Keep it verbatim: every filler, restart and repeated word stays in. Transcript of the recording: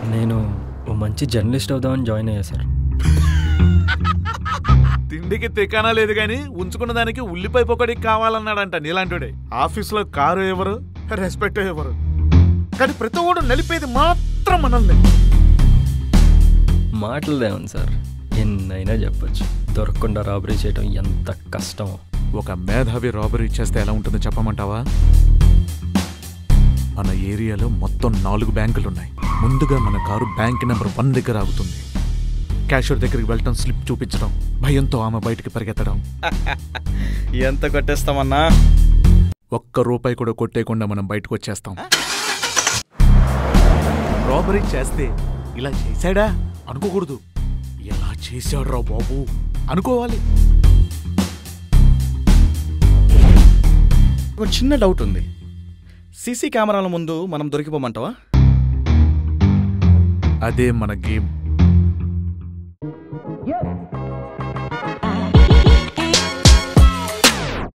నేను ఓ మంచి జర్నలిస్ట్ అవుదామని జాయిన్ అయ్యా సార్. తిండికి తికానా లేదు కానీ ఉంచుకున్న దానికి ఉల్లిపాయ పొక్కడికి కావాలన్నాడంట నీలాంటి. ఆఫీసులో కారు ఎవరు, రెస్పెక్ట్ ఎవరు, కానీ ప్రతి ఒడు నలిపేది మాత్రం మనల్ని. మాటలదేమని సార్, ఎన్నైనా చెప్పచ్చు. దొరకకుండా రాబరీ చేయడం ఎంత కష్టమో. ఒక మేధావి రాబరీ చేస్తే ఎలా ఉంటుందో చెప్పమంటావా? మన ఏరియాలో మొత్తం నాలుగు బ్యాంకులున్నాయి. ముందుగా మన కారు బ్యాంక్ నెంబర్ వన్ దగ్గర ఆగుతుంది. క్యాషియర్ దగ్గరికి వెళ్ళటం, స్లిప్ చూపించడం, భయంతో ఆమె బయటికి పరిగెత్తడం. ఎంత కొట్టేస్తామన్నా? ఒక్క రూపాయి కూడా కొట్టేయకుండా మనం బయటకు వచ్చేస్తాం. రాబరీ చేస్తే ఇలా చేశాడా అనుకోకూడదు, ఎలా చేశాడు రా బాబు అనుకోవాలి. ఒక చిన్న డౌట్ ఉంది. సీసీ కెమెరాల ముందు మనం దొరికిపోమంటావా? అదే మన గేమ్.